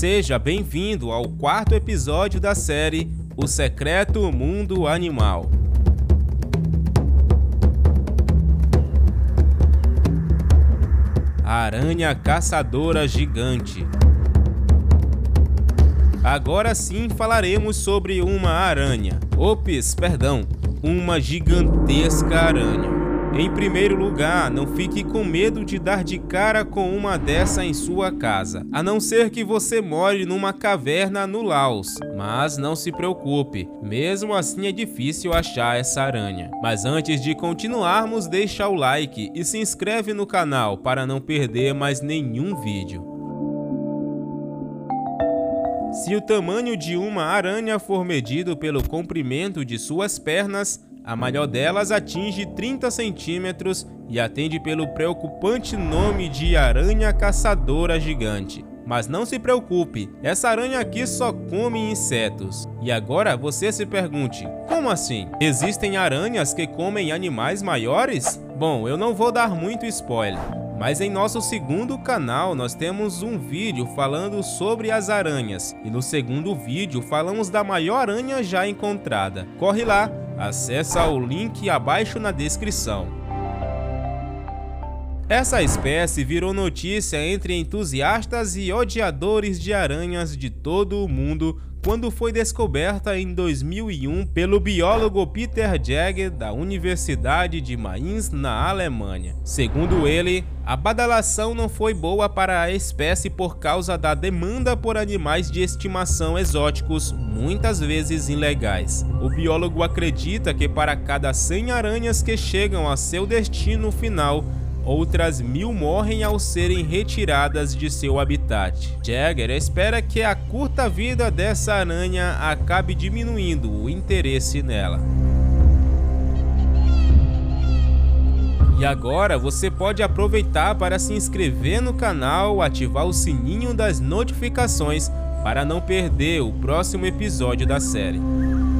Seja bem-vindo ao quarto episódio da série O Secreto Mundo Animal. A aranha caçadora gigante. Agora sim falaremos sobre uma aranha. Uma gigantesca aranha. Em primeiro lugar, não fique com medo de dar de cara com uma dessa em sua casa, a não ser que você more numa caverna no Laos. Mas não se preocupe, mesmo assim é difícil achar essa aranha. Mas antes de continuarmos, deixa o like e se inscreve no canal para não perder mais nenhum vídeo. Se o tamanho de uma aranha for medido pelo comprimento de suas pernas, a maior delas atinge 30 centímetros e atende pelo preocupante nome de aranha caçadora gigante. Mas não se preocupe, essa aranha aqui só come insetos. E agora você se pergunte, como assim? Existem aranhas que comem animais maiores? Bom, eu não vou dar muito spoiler, mas em nosso segundo canal nós temos um vídeo falando sobre as aranhas. E no segundo vídeo falamos da maior aranha já encontrada. Corre lá! Acesse o link abaixo na descrição. Essa espécie virou notícia entre entusiastas e odiadores de aranhas de todo o mundo quando foi descoberta em 2001 pelo biólogo Peter Jäger da Universidade de Mainz, na Alemanha. Segundo ele, a badalação não foi boa para a espécie por causa da demanda por animais de estimação exóticos, muitas vezes ilegais. O biólogo acredita que para cada 100 aranhas que chegam a seu destino final, outras 1000 morrem ao serem retiradas de seu habitat. Jäger espera que a curta vida dessa aranha acabe diminuindo o interesse nela. E agora você pode aproveitar para se inscrever no canal, ativar o sininho das notificações para não perder o próximo episódio da série.